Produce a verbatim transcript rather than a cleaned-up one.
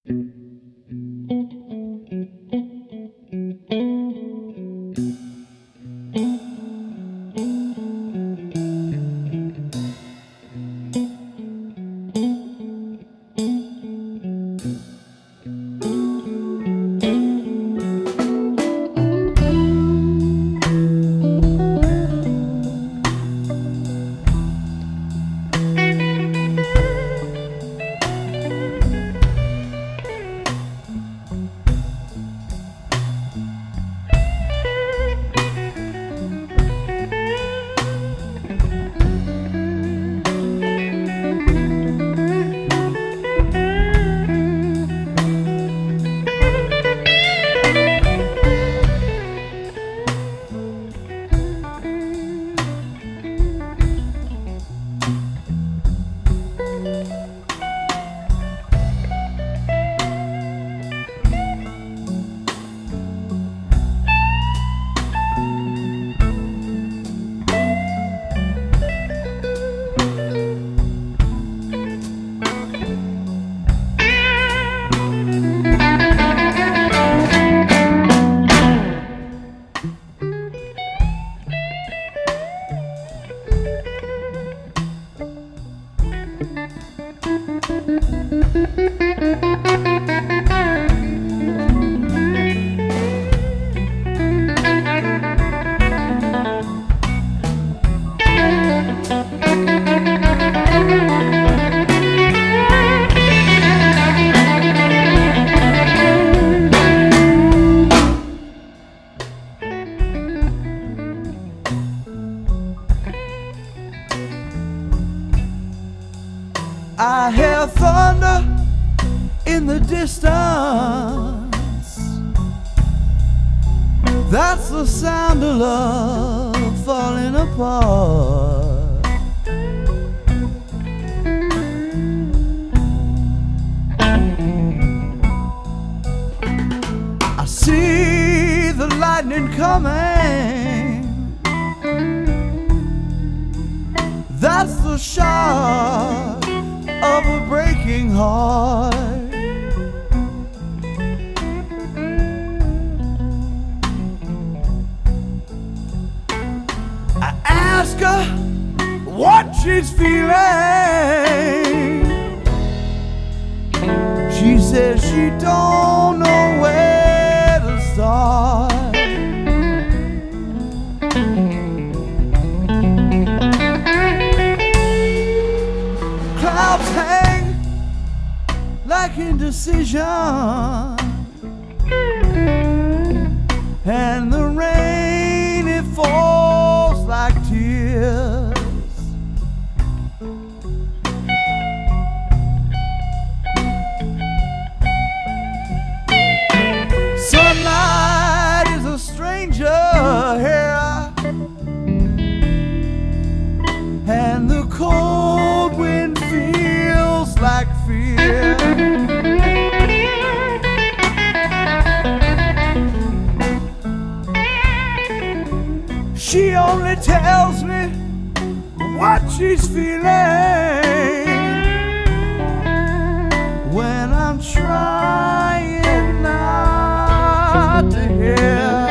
I hear thunder in the distance. That's the sound of love falling apart. I see the lightning coming. That's the shock of a breaking heart. I ask her what she's feeling. She says she don't know where to start. Clouds hang like indecision, and the rain, it falls like tears. Sunlight is a stranger here, and the cold wind feels like fear. She only tells me what she's feeling when I'm trying not to hear.